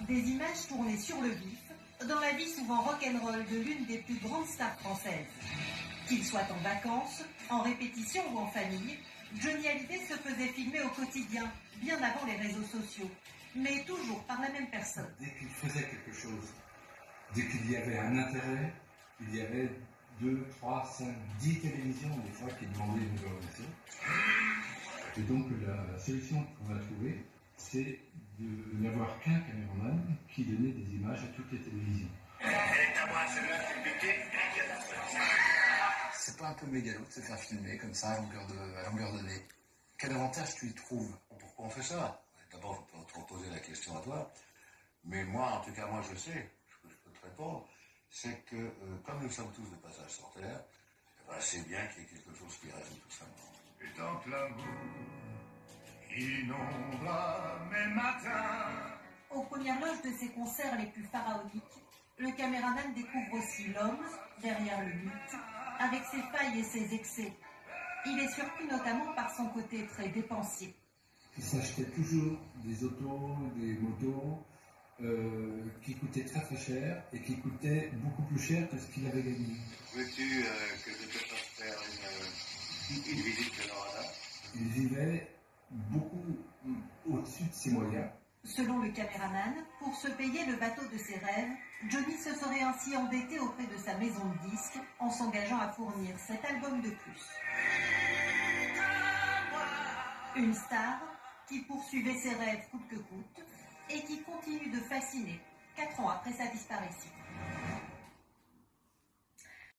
Des images tournées sur le vif, dans la vie souvent rock'n'roll de l'une des plus grandes stars françaises. Qu'il soit en vacances, en répétition ou en famille, Johnny Hallyday se faisait filmer au quotidien, bien avant les réseaux sociaux, mais toujours par la même personne. Dès qu'il faisait quelque chose, dès qu'il y avait un intérêt, il y avait 2, 3, 5, 10 télévisions des fois qui demandaient une information. Et donc la solution qu'on a trouvée, c'est de n'avoir qu'un caméraman qui donnait des images à toutes les télévisions. C'est pas un peu mégalo de se faire filmer comme ça à longueur de nez? Quel avantage tu y trouves? Pourquoi on fait ça? D'abord, je peux te reposer la question à toi. Mais moi, en tout cas, moi, je sais, je peux te répondre, c'est que comme nous sommes tous de passage sur Terre, eh ben, c'est bien qu'il y ait quelque chose qui reste tout simplement. Et tant que l'amour inondera mes matins. Aux premières loges de ses concerts les plus pharaoniques, le caméraman découvre aussi l'homme derrière le mythe, avec ses failles et ses excès. Il est surpris notamment par son côté très dépensier. Il s'achetait toujours des autos, des motos qui coûtaient très très cher et qui coûtaient beaucoup plus cher que ce qu'il avait gagné. Veux-tu que je te fasse faire une visite de Norada? Il vivait beaucoup au-dessus de ses moyens. Selon le caméraman, pour se payer le bateau de ses rêves, Johnny se serait ainsi endetté auprès de sa maison de disques en s'engageant à fournir 7 albums de plus. Une star qui poursuivait ses rêves coûte que coûte et qui continue de fasciner 4 ans après sa disparition.